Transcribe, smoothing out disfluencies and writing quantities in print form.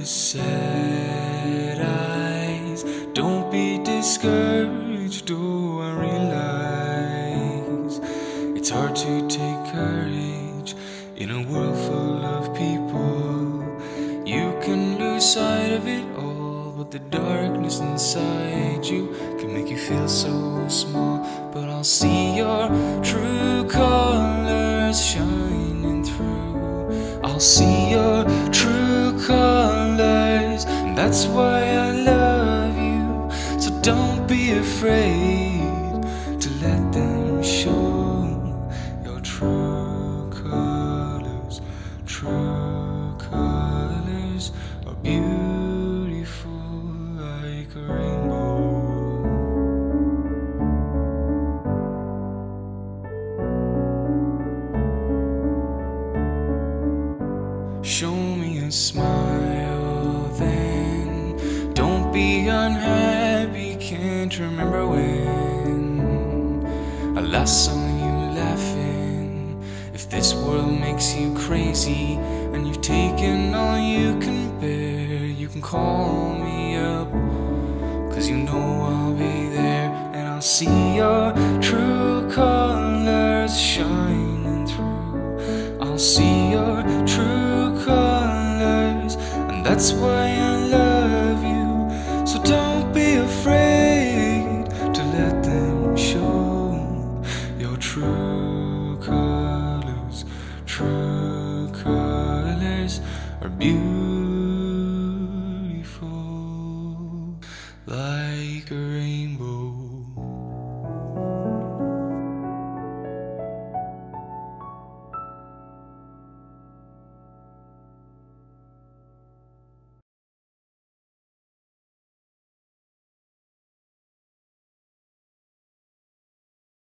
sad eyes. Don't be discouraged, oh, I realize it's hard to take courage in a world full of people. You can lose sight of it all, but the darkness inside you can make you feel so small. But I'll see your true colors shining through. I'll see your true colors, and that's why I love you. So don't be afraid to let them show your true colors. True colors are beautiful like a rainbow. Show me a smile then. Don't be unhappy, can't remember when I last saw you laughing. If this world makes you crazy and you've taken all you can bear, you can call me up, 'cause you know I'll be there. And I'll see your true colors shining through. I'll see your true colors, and that's why I love you. So don't be afraid to let them show your true colors. True colors are beautiful like a rainbow.